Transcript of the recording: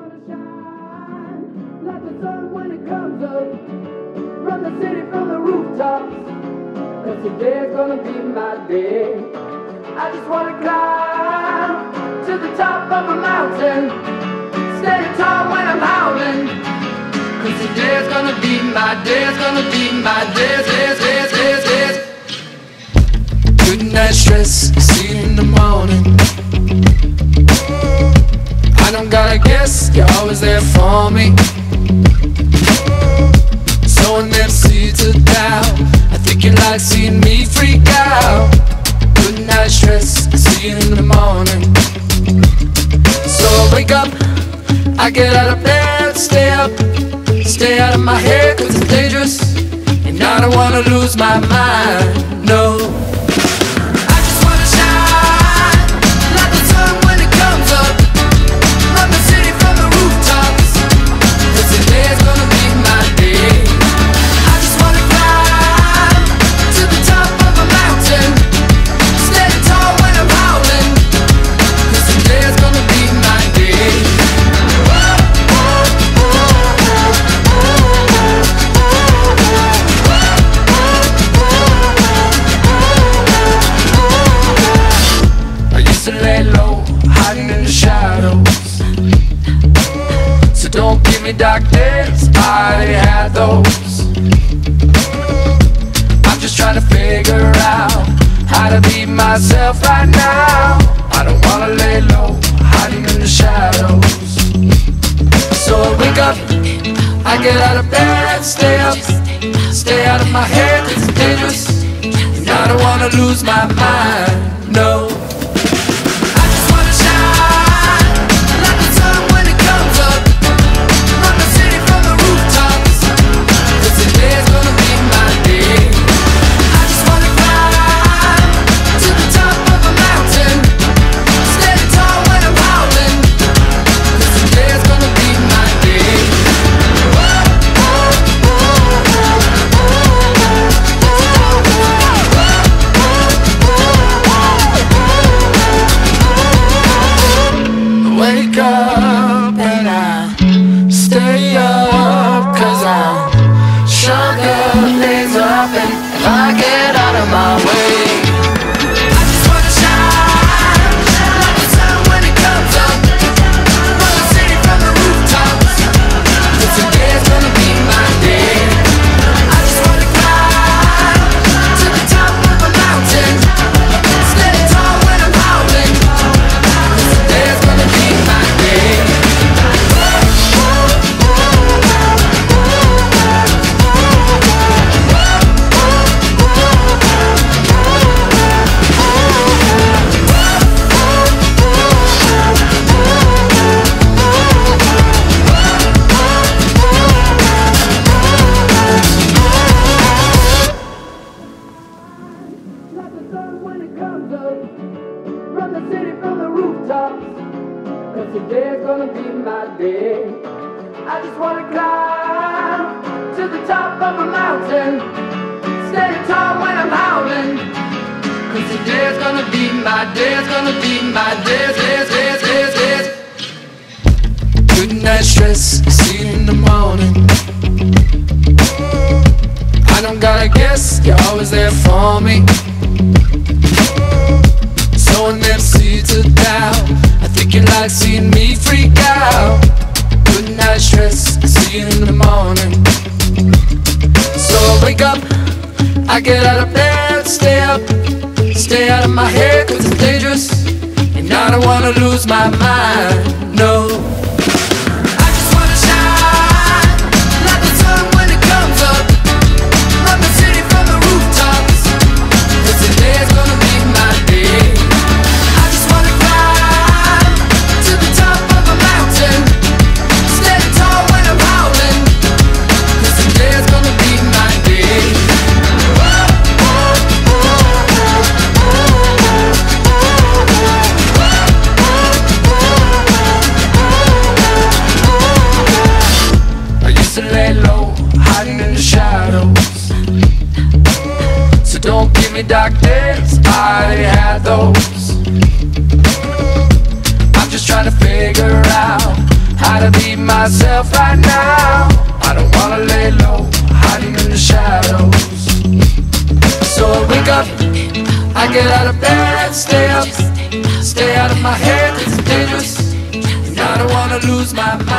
wanna shine like the sun when it comes up. Run the city from the rooftops, 'cause today's gonna be my day. I just wanna climb to the top of a mountain, standing tall when I'm howling, 'cause today's gonna be my day, it's gonna be my day, day. Good night stress, see you in the morning. I don't gotta guess, you're always there for me. Sowing them seeds of doubt, I think you like seeing me freak out. Good night stress, see you in the morning. So I wake up, I get out of bed, stay up, stay out of my head 'cause it's dangerous, and I don't wanna lose my mind, no. Lay low, hiding in the shadows. So don't give me dark days, I already had those. I'm just trying to figure out how to be myself right now. I don't wanna lay low, hiding in the shadows. So I wake up, I get out of bed, stay up, stay out of my head 'cause it's dangerous, and I don't wanna lose my mind, no. Wake up and I stay up 'cause I'm stronger days up, and if I get out of my way, I just wanna shine like the sun when it comes up. Run the city from the rooftops, 'cause today's gonna be my day. I just wanna climb to the top of a mountain, standing tall when I'm howling, 'cause today's gonna be my day. Like the sun when it comes up. Run the city from the rooftops, 'cause today's gonna be my day. I just wanna climb to the top of a mountain, standing tall when I'm howling, 'cause today's gonna be my day, it's gonna be my day, day. Good night stress, see you in the morning. I don't gotta guess, you're always there for me. Sowing them seeds of doubt, I think you like seeing me freak out. Good night stress, see you in the morning. So I wake up, I get out of bed, stay up, stay out of my head 'cause it's dangerous, and I don't wanna lose my mind, no. Lay low, hiding in the shadows. So don't give me dark days, I already had those. I'm just trying to figure out how to be myself right now. I don't wanna lay low, hiding in the shadows. So I wake up, I get out of bed, stay up, stay out of my head, it's dangerous, and I don't wanna lose my mind.